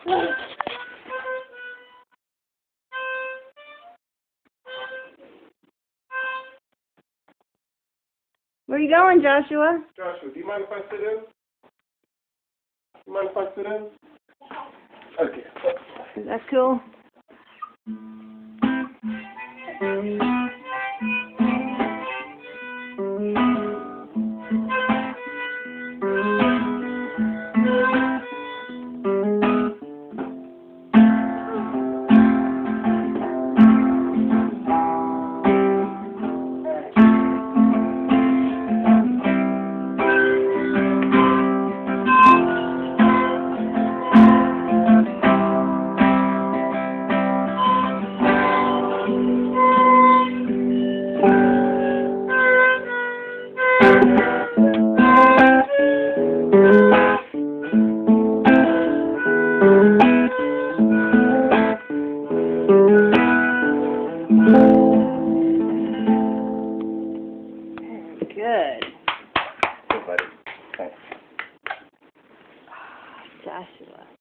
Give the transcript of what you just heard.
Where are you going, Joshua? Joshua, do you mind if I sit in? You mind if I sit in? Okay. Is that cool? Good. Good, buddy. Thanks. Joshua.